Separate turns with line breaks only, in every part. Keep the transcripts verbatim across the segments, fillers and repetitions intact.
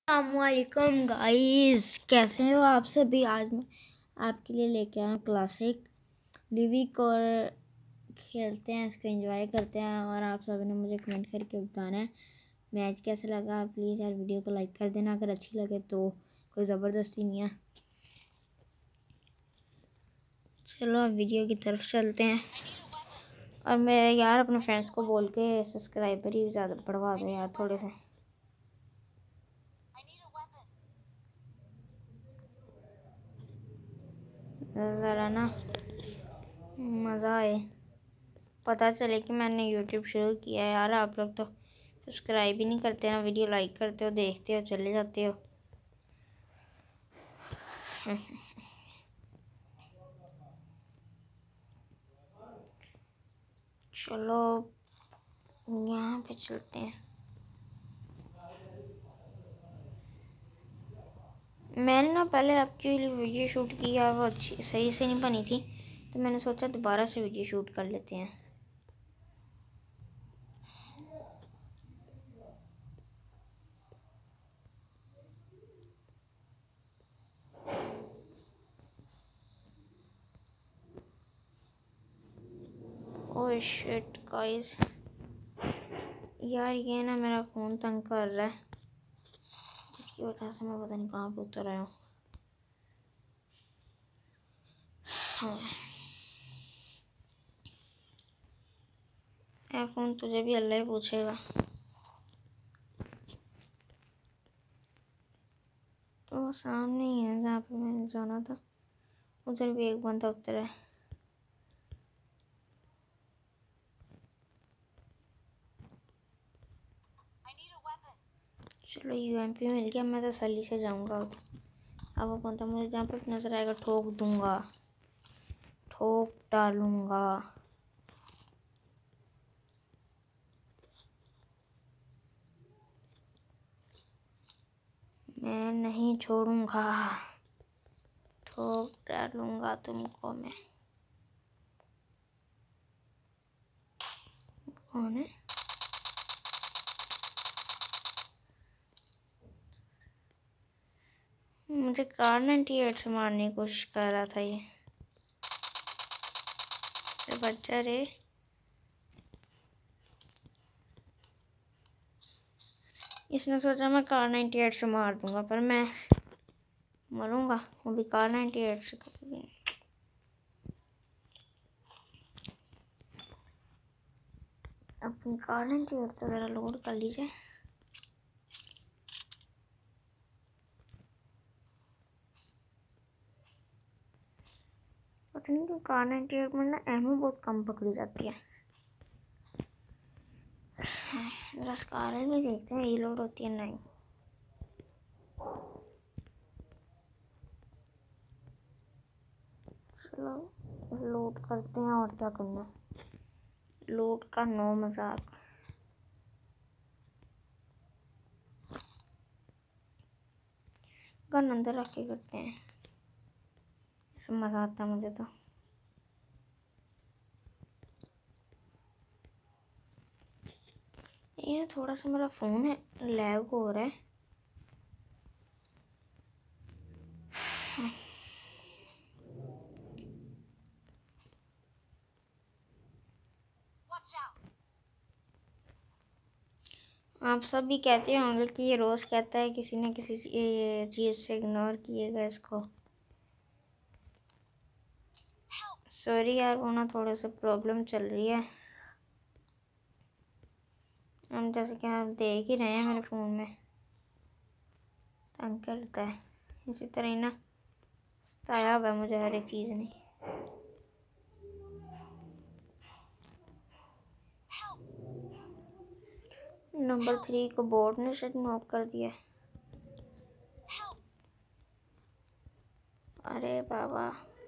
अस्सलामुअलैकुम गाइस, कैसे हो आप सभी। आज मैं आपके लिए लेके आया क्लासिक लिविक और खेलते हैं, इसको एंजॉय करते हैं। और आप सभी ने मुझे कमेंट करके बताना है मैच कैसा लगा। प्लीज़ यार वीडियो को लाइक कर देना अगर अच्छी लगे तो, कोई ज़बरदस्ती नहीं है। चलो अब वीडियो की तरफ चलते हैं। और मैं यार अपने फ्रेंड्स को बोल के सब्सक्राइबर ही ज़्यादा बढ़वा दो यार थोड़े से। ज़रा ना मज़ा आए, पता चले कि मैंने यूट्यूब शुरू किया है। यार आप लोग तो सब्सक्राइब ही नहीं करते ना, वीडियो लाइक करते हो, देखते हो, चले जाते हो। चलो यहाँ पे चलते हैं। मैंने ना पहले आपके लिए वीडियो शूट किया, वो अच्छी सही से नहीं बनी थी, तो मैंने सोचा दोबारा से वीडियो शूट कर लेते हैं। ओह शिट गाइस, यार ये ना मेरा फ़ोन तंग कर रहा है, जिसकी वजह से मैं पता नहीं कहाँ पे उतर आया हूँ। फ़ोन तुझे भी अल्लाह ही पूछेगा। तो सामने ही है जहाँ पे मैंने जाना था, उधर भी एक बंदा उतरा है। चलो यूएमपी मिल गया, मैं तसल्ली से जाऊंगा। अब वो बंदा मुझे जहाँ पे नजर आएगा ठोक दूंगा, ठोक डालूंगा। मैं नहीं छोड़ूंगा, ठोक डालूंगा तुमको मैं। कौन है? मुझे कार नाइन्टी एट से मारने की कोशिश कर रहा था ये। अरे बच्चा रे, इसने सोचा मैं कार नाइन्टी एट से मार दूंगा, पर मैं मरूंगा वो भी कार नाइन्टी एट से। अपनी कार नाइन्टी एट से ज़रा लोड कर लीजिए। पता नहीं क्यों कार नाइन्टी एट में ना एमओ बहुत कम पकड़ी जाती है। जरा कार में देखते हैं ये लोड होती है नहीं। चलो लोड करते हैं, और क्या करना, लोड का नो मजाक। गन अंदर रख के करते हैं, इसमें मज़ा आता है मुझे तो। ये थोड़ा सा मेरा फ़ोन है लैग हो रहा है। आप सब भी कहते होंगे कि ये रोज़ कहता है किसी न किसी चीज़ से इग्नोर किएगा इसको। सॉरी यार, वो ना थोड़ा सा प्रॉब्लम चल रही है। हम जैसे कि आप देख ही रहे हैं मेरे फ़ोन में तंग करता है। इसी तरह ही ना सताया हुआ है मुझे हर एक चीज़ ने। नंबर थ्री को बोर्ड ने शायद नॉक कर दिया। अरे बाबा,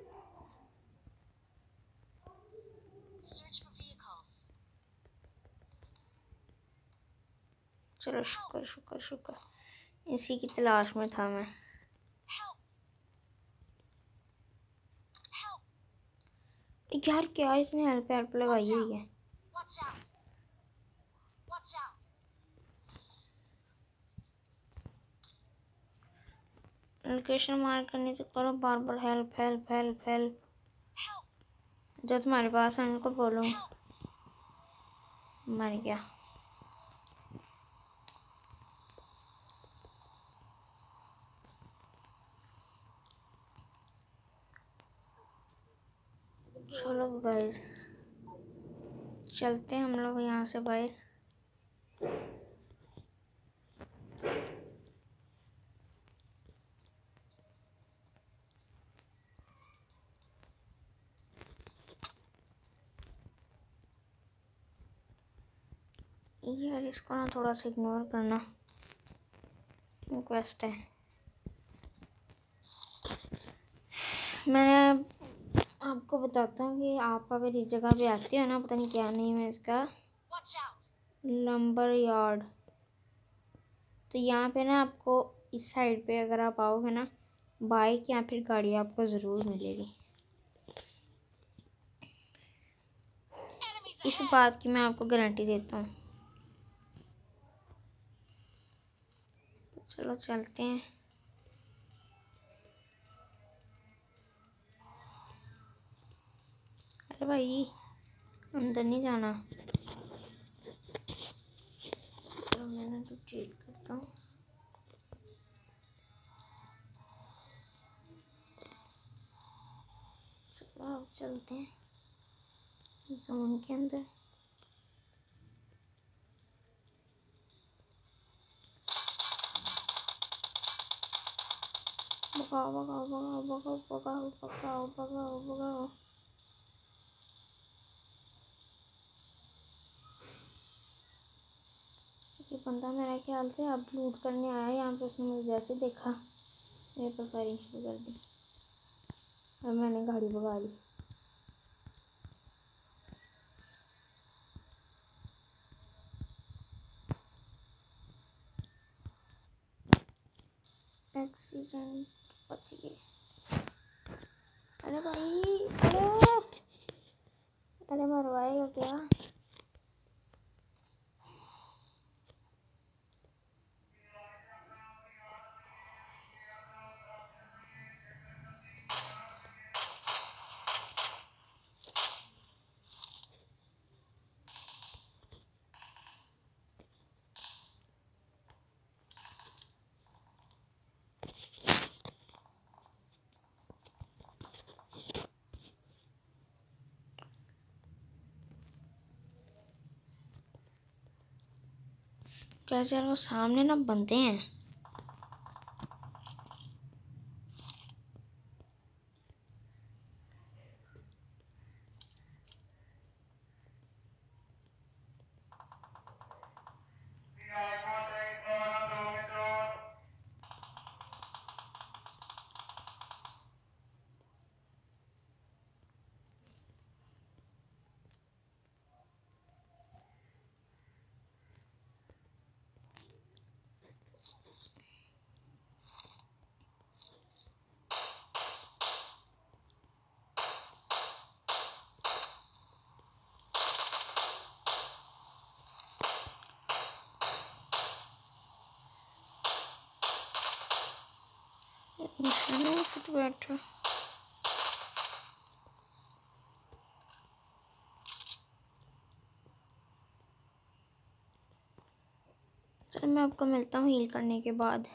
चलो शुक्र शुक्र शुक्र, इसी की तलाश में था मैं। यार क्या इसने हेल्प हेल्प लगाई हुई है। लोकेशन मार्क करनी तो करो बार बार हेल्प हेल्प हेल्प हेल्प। जो तुम्हारे पास है उनको बोलो। मर गया। चलो गाइस चलते हैं हम लोग यहाँ से बाहर। यार इसको ना थोड़ा सा इग्नोर करना, रिक्वेस्ट है। मैं आपको बताता हूँ कि आप अगर इस जगह पे आते हो ना, पता नहीं क्या नेम है इसका, लंबर यार्ड। तो यहाँ पे ना आपको इस साइड पे अगर आप आओगे ना, बाइक या फिर गाड़ी आपको ज़रूर मिलेगी। इस बात की मैं आपको गारंटी देता हूँ। तो चलो चलते हैं। अरे भाई अंदर नहीं जाना। चलो मैंने तो चीट करता हूँ। चलो अब चलते हैं जोन के अंदर। भगाओ भगाओ भगाओ भगाओ भगाओ भगाओ भगाओ भगाओ। ये बंदा मेरे ख्याल से अब लूट करने आया यहाँ पे। उसने मुझे जैसे देखा मेरे पर फायरिंग शुरू कर दी और मैंने गाड़ी भगा ली। एक्सीडेंट बच गए। अरे भाई अरे अरे मरवाएगा क्या? कैसे वो सामने ना बंदे हैं। फिट बैठा चल मैं आपको मिलता हूँ हील करने के बाद।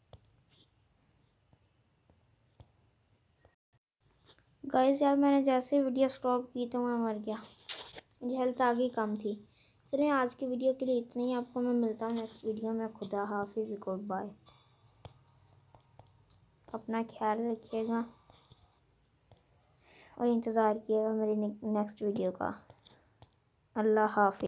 गाइस यार मैंने जैसे वीडियो स्टॉप की तो मैं मर गया। मुझे हेल्थ आगे कम थी। चलिए आज की वीडियो के लिए इतना ही। आपको मैं मिलता हूँ नेक्स्ट वीडियो में। खुदा हाफिज़, गुड बाय। अपना ख्याल रखिएगा और इंतज़ार कीजिएगा मेरी नेक्स्ट वीडियो का। अल्लाह हाफिज़।